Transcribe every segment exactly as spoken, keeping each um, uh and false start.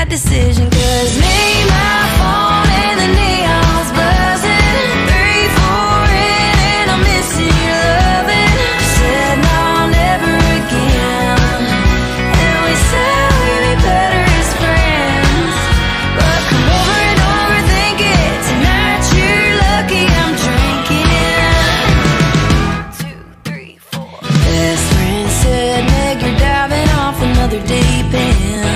bad decision, cause me, my phone, and the neon's buzzing. Three, four in, and I'm missing your lovin'. Said no, never again. And we said we'd be better as friends. But come over and overthink it. Tonight you're lucky I'm drinking. Two, three, four. Best friend said, Meg, you're diving off another deep end.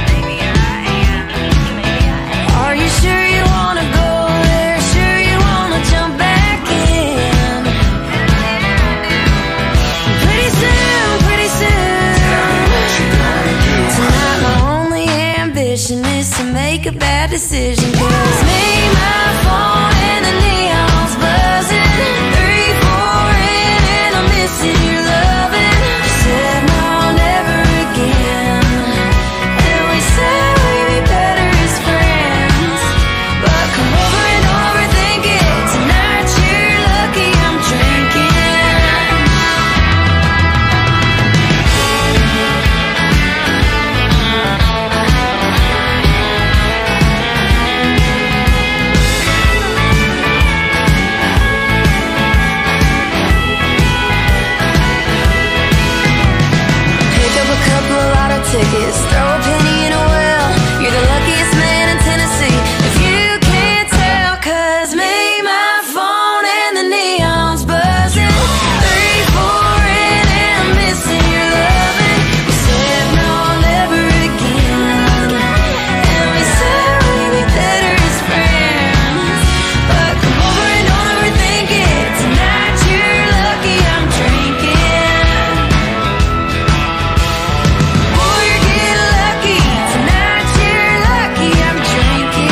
Are you sure you wanna go there? Sure you wanna jump back in? Pretty soon, pretty soon. Tonight my only ambition is to make a bad decision, cause me, my phone, and the neon's buzzing. Three, four in, and I'm missing your lovin'. Said no, never again. And we said we'd be better as friends. But come over and overthink it. Tonight you're lucky I'm drinking. Pick up a couple of lotto tickets, throw a penny in a well. You're the luckiest man in Tennessee, if you can't tell, cause me, my phone, and the neon's buzzing. Three, four in, and I'm missing your lovin'. We said no, never again. And we said we'd be better as friends. But come over and overthink it. Tonight you're lucky I'm drinking. Boy, you're getting lucky. Tonight you're lucky I'm drinking.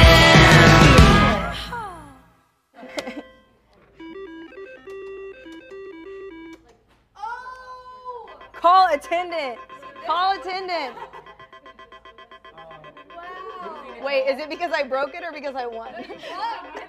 Call attendant. Call attendant. Wait, is it because I broke it or because I won?